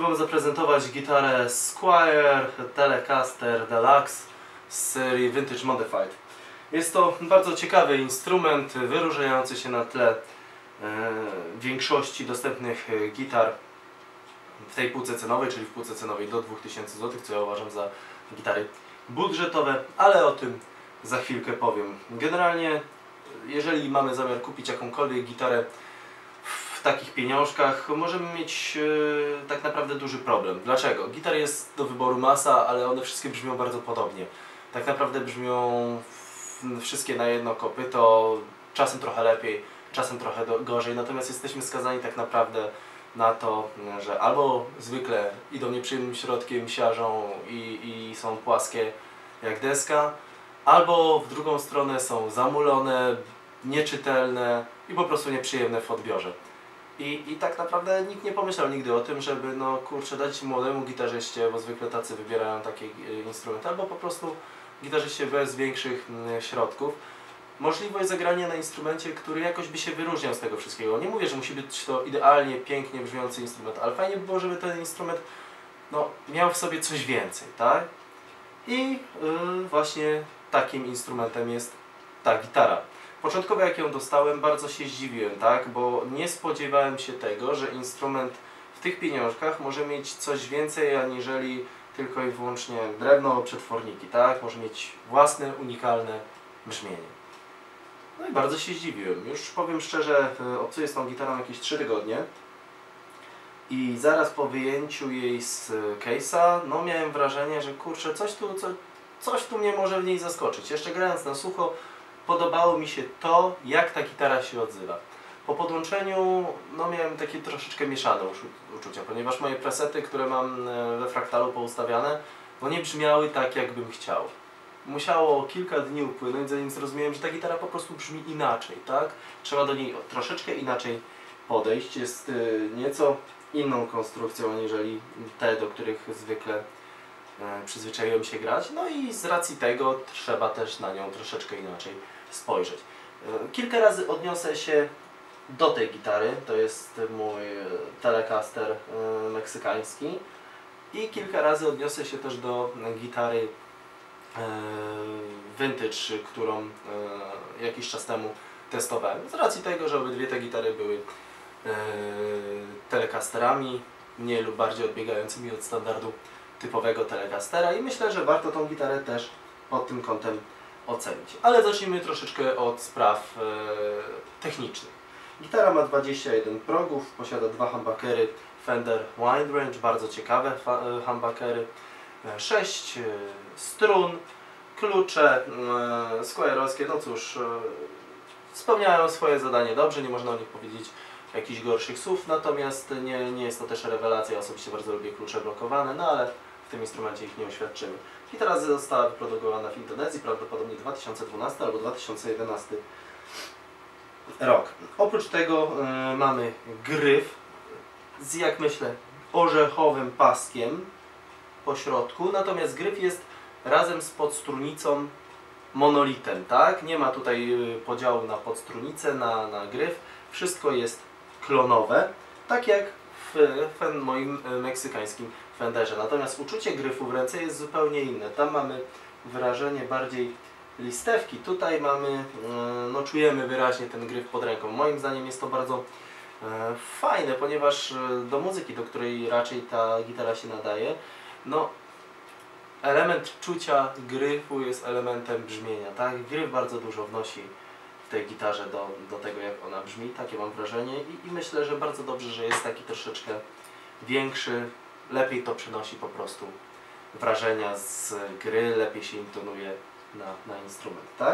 Wam zaprezentować gitarę Squier Telecaster Deluxe z serii Vintage Modified. Jest to bardzo ciekawy instrument, wyróżniający się na tle większości dostępnych gitar w tej półce cenowej, czyli w półce cenowej do 2000 zł, co ja uważam za gitary budżetowe, ale o tym za chwilkę powiem. Generalnie, jeżeli mamy zamiar kupić jakąkolwiek gitarę w takich pieniążkach, możemy mieć tak naprawdę duży problem. Dlaczego? Gitar jest do wyboru masa, ale one wszystkie brzmią bardzo podobnie. Tak naprawdę brzmią wszystkie na jedno kopyto, czasem trochę lepiej, czasem trochę gorzej, natomiast jesteśmy skazani tak naprawdę na to, że albo zwykle idą nieprzyjemnym środkiem, siarzą i są płaskie jak deska, albo w drugą stronę są zamulone, nieczytelne i po prostu nieprzyjemne w odbiorze. I tak naprawdę nikt nie pomyślał nigdy o tym, żeby no kurczę, dać młodemu gitarzyście, bo zwykle tacy wybierają takie instrumenty, albo po prostu gitarzyście bez większych środków, możliwość zagrania na instrumencie, który jakoś by się wyróżniał z tego wszystkiego. Nie mówię, że musi być to idealnie, pięknie brzmiący instrument, ale fajnie by było, żeby ten instrument no, miał w sobie coś więcej, tak? I właśnie takim instrumentem jest ta gitara. Początkowo jak ją dostałem, bardzo się zdziwiłem, tak? Bo nie spodziewałem się tego, że instrument w tych pieniążkach może mieć coś więcej aniżeli tylko i wyłącznie drewno, przetworniki, tak? Może mieć własne, unikalne brzmienie. No i bardzo się zdziwiłem. Już powiem szczerze, obcuję z tą gitarą jakieś 3 tygodnie i zaraz po wyjęciu jej z case'a, no miałem wrażenie, że kurczę, coś tu mnie może w niej zaskoczyć. Jeszcze grając na sucho, podobało mi się to, jak ta gitara się odzywa. Po podłączeniu no miałem takie troszeczkę mieszane uczucia, ponieważ moje presety, które mam we Fractalu poustawiane, no nie brzmiały tak, jakbym chciał. Musiało kilka dni upłynąć, zanim zrozumiałem, że ta gitara po prostu brzmi inaczej, tak? Trzeba do niej troszeczkę inaczej podejść. Jest nieco inną konstrukcją, aniżeli te, do których zwykle przyzwyczaiłem się grać. No i z racji tego trzeba też na nią troszeczkę inaczej spojrzeć. Kilka razy odniosę się do tej gitary, to jest mój Telecaster meksykański, i kilka razy odniosę się też do gitary vintage, którą jakiś czas temu testowałem. Z racji tego, że obydwie te gitary były Telecasterami, mniej lub bardziej odbiegającymi od standardu typowego Telecastera, i myślę, że warto tą gitarę też pod tym kątem ocenić. Ale zacznijmy troszeczkę od spraw technicznych. Gitara ma 21 progów, posiada 2 humbuckery Fender Windrange, bardzo ciekawe humbuckery, 6 strun, klucze square'owskie, no cóż, spełniają swoje zadanie dobrze, nie można o nich powiedzieć jakichś gorszych słów, natomiast nie jest to też rewelacja. Ja osobiście bardzo lubię klucze blokowane, no ale w tym instrumencie ich nie oświadczymy. Gitara została wyprodukowana w Indonezji, prawdopodobnie 2012 albo 2011 rok. Oprócz tego mamy gryf z, jak myślę, orzechowym paskiem po środku, natomiast gryf jest razem z podstrunicą monolitem, tak? Nie ma tutaj podziału na podstrunicę, na gryf. Wszystko jest klonowe, tak jak w moim meksykańskim Fenderze. Natomiast uczucie gryfu w ręce jest zupełnie inne. Tam mamy wrażenie bardziej listewki. Tutaj mamy, no czujemy wyraźnie ten gryf pod ręką. Moim zdaniem jest to bardzo fajne, ponieważ do muzyki, do której raczej ta gitara się nadaje, no element czucia gryfu jest elementem brzmienia, tak? Gryf bardzo dużo wnosi w tej gitarze do tego, jak ona brzmi, takie mam wrażenie, i myślę, że bardzo dobrze, że jest taki troszeczkę większy, lepiej to przynosi po prostu wrażenia z gry, lepiej się intonuje na instrument, tak?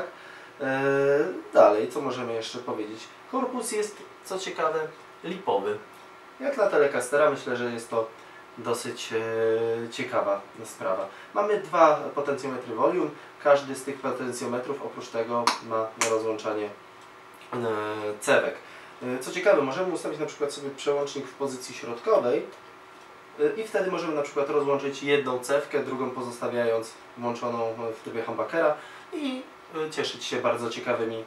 Dalej, co możemy jeszcze powiedzieć? Korpus jest, co ciekawe, lipowy. Jak na Telecastera, myślę, że jest to dosyć ciekawa sprawa. Mamy 2 potencjometry volume. Każdy z tych potencjometrów oprócz tego ma rozłączanie cewek. Co ciekawe, możemy ustawić na przykład sobie przełącznik w pozycji środkowej i wtedy możemy na przykład rozłączyć jedną cewkę, drugą pozostawiając włączoną w trybie humbuckera i cieszyć się bardzo ciekawymi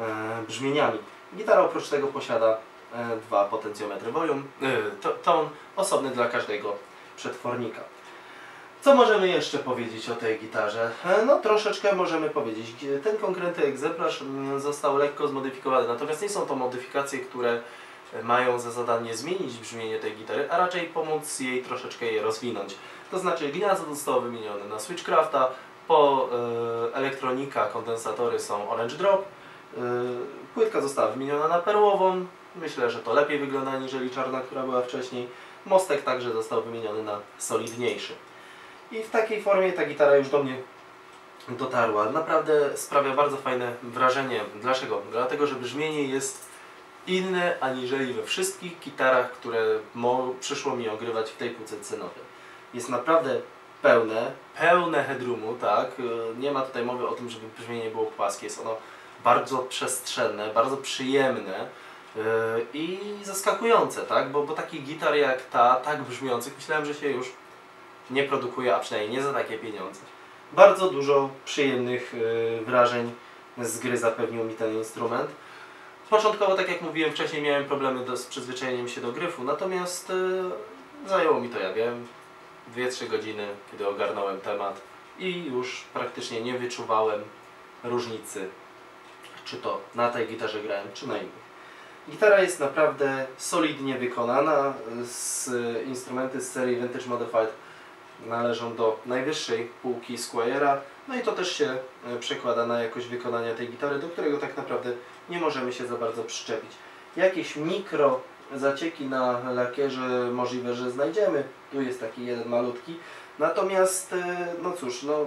brzmieniami. Gitara oprócz tego posiada 2 potencjometry volume, tone osobny dla każdego przetwornika. Co możemy jeszcze powiedzieć o tej gitarze? No troszeczkę możemy powiedzieć. Ten konkretny egzemplarz został lekko zmodyfikowany, natomiast nie są to modyfikacje, które mają za zadanie zmienić brzmienie tej gitary, a raczej pomóc jej troszeczkę je rozwinąć. To znaczy gniazdo zostało wymienione na Switchcrafta, elektronika, kondensatory są Orange Drop, płytka została wymieniona na perłową, myślę, że to lepiej wygląda aniżeli czarna, która była wcześniej. Mostek także został wymieniony na solidniejszy. I w takiej formie ta gitara już do mnie dotarła. Naprawdę sprawia bardzo fajne wrażenie. Dlaczego? Dlatego, że brzmienie jest inne aniżeli we wszystkich gitarach, które przyszło mi ogrywać w tej półce cenowej. Jest naprawdę pełne headroomu, tak? Nie ma tutaj mowy o tym, żeby brzmienie było płaskie. Jest ono bardzo przestrzenne, bardzo przyjemne i zaskakujące, tak? Bo takich gitar jak ta, tak brzmiących, myślałem, że się już nie produkuje, a przynajmniej nie za takie pieniądze. Bardzo dużo przyjemnych wrażeń z gry zapewnił mi ten instrument. Początkowo, tak jak mówiłem wcześniej, miałem problemy z przyzwyczajeniem się do gryfu, natomiast zajęło mi to, ja wiem, 2-3 godziny, kiedy ogarnąłem temat i już praktycznie nie wyczuwałem różnicy, czy to na tej gitarze grałem, czy na innych. Gitara jest naprawdę solidnie wykonana. Instrumenty z serii Vintage Modified należą do najwyższej półki Squire'a, no i to też się przekłada na jakość wykonania tej gitary, do którego tak naprawdę nie możemy się za bardzo przyczepić. Jakieś mikro zacieki na lakierze możliwe, że znajdziemy. Tu jest taki jeden malutki. Natomiast, no cóż, no,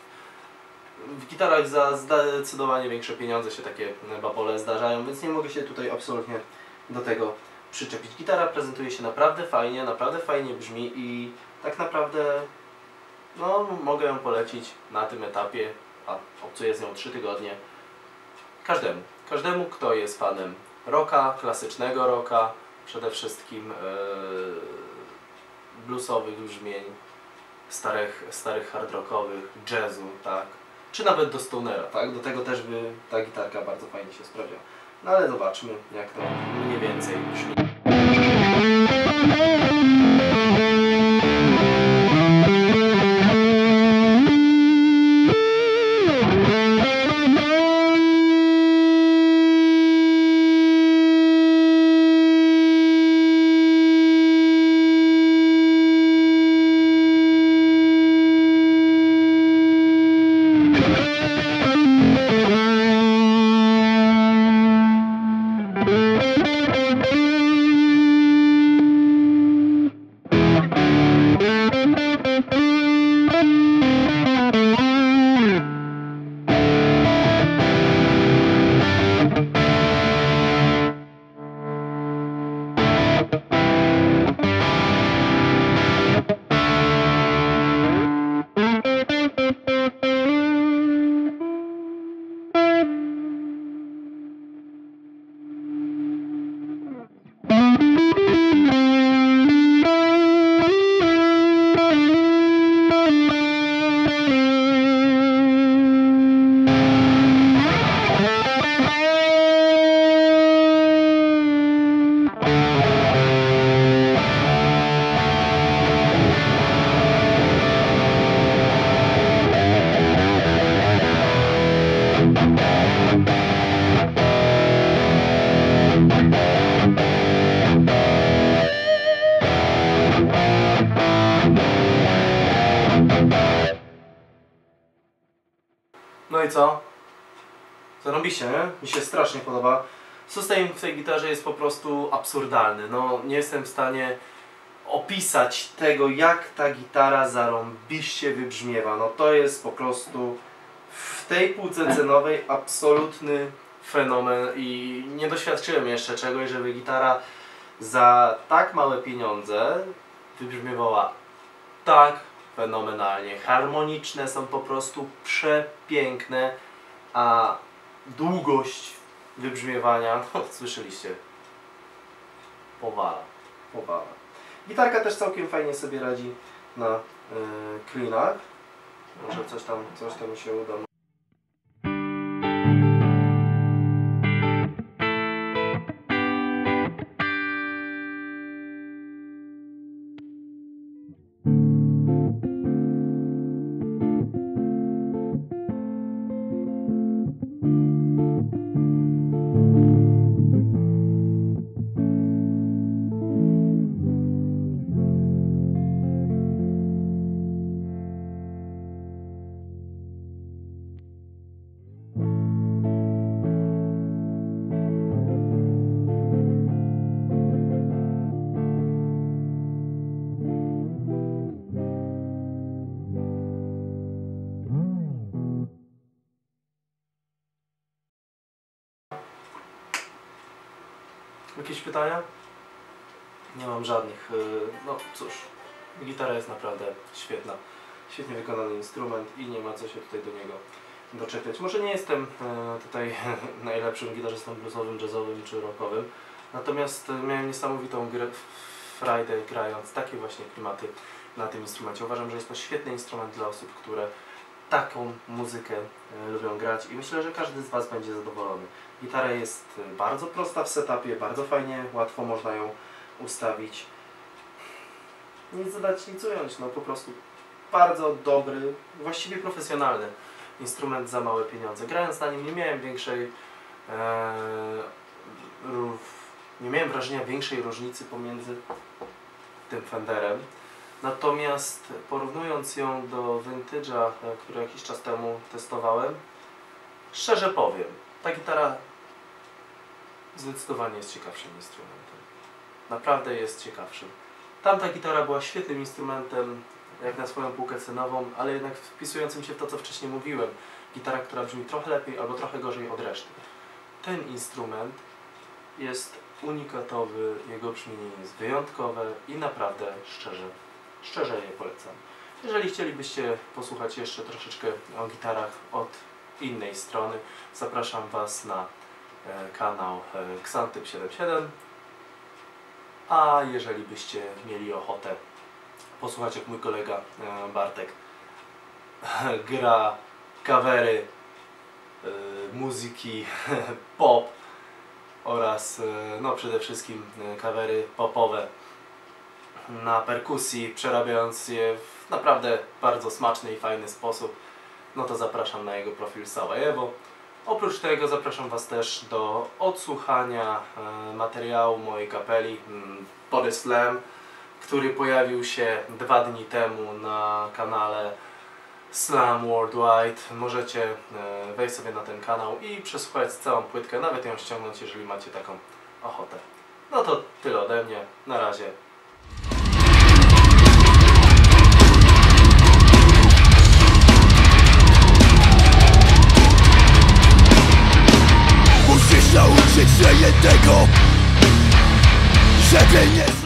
w gitarach za zdecydowanie większe pieniądze się takie babole zdarzają, więc nie mogę się tutaj absolutnie do tego przyczepić. Gitara prezentuje się naprawdę fajnie brzmi i tak naprawdę no, mogę ją polecić na tym etapie, a obcuję z nią 3 tygodnie, każdemu, kto jest fanem rocka, klasycznego rocka, przede wszystkim bluesowych brzmień, starych hard rockowych, jazzu, tak, czy nawet do stonera, tak, do tego też by ta gitarka bardzo fajnie się sprawdziła. No ale zobaczmy, jak to mniej więcej brzmi. No i co? Zarobiście, nie? Mi się strasznie podoba. Sustain w tej gitarze jest po prostu absurdalny. No, nie jestem w stanie opisać tego, jak ta gitara zarąbiście wybrzmiewa. No to jest po prostu w tej półce cenowej absolutny fenomen i nie doświadczyłem jeszcze czegoś, żeby gitara za tak małe pieniądze wybrzmiewała tak fenomenalnie. Harmoniczne są po prostu przepiękne, a długość wybrzmiewania, no słyszeliście, powala. Gitarka też całkiem fajnie sobie radzi na cleanach. Może coś tam się uda. Jakieś pytania? Nie mam żadnych. No cóż, gitara jest naprawdę świetna. Świetnie wykonany instrument i nie ma co się tutaj do niego doczepiać. Może nie jestem tutaj najlepszym gitarzystą bluesowym, jazzowym czy rockowym, natomiast miałem niesamowitą frajdę grając takie właśnie klimaty na tym instrumencie. Uważam, że jest to świetny instrument dla osób, które taką muzykę lubią grać i myślę, że każdy z Was będzie zadowolony. Gitara jest bardzo prosta w setupie, bardzo fajnie, łatwo można ją ustawić. Nic dodać, nic ująć, no po prostu bardzo dobry, właściwie profesjonalny instrument za małe pieniądze. Grając na nim nie miałem nie miałem wrażenia większej różnicy pomiędzy tym Fenderem. Natomiast porównując ją do Vintage'a, który jakiś czas temu testowałem, szczerze powiem, ta gitara zdecydowanie jest ciekawszym instrumentem. Naprawdę jest ciekawszym. Tamta gitara była świetnym instrumentem, jak na swoją półkę cenową, ale jednak wpisującym się w to, co wcześniej mówiłem. Gitara, która brzmi trochę lepiej albo trochę gorzej od reszty. Ten instrument jest unikatowy, jego brzmienie jest wyjątkowe i naprawdę szczerze je polecam. Jeżeli chcielibyście posłuchać jeszcze troszeczkę o gitarach od innej strony, zapraszam Was na kanał Xantyp77. A jeżeli byście mieli ochotę posłuchać, jak mój kolega Bartek gra covery muzyki pop oraz no przede wszystkim covery popowe na perkusji, przerabiając je w naprawdę bardzo smaczny i fajny sposób, no to zapraszam na jego profil Savajevo. Oprócz tego zapraszam Was też do odsłuchania materiału mojej kapeli Body Slam, który pojawił się 2 dni temu na kanale Slam Worldwide. Możecie wejść sobie na ten kanał i przesłuchać całą płytkę, nawet ją ściągnąć, jeżeli macie taką ochotę. No to tyle ode mnie. Na razie. Musisz nauczyć się jednego, żeby nie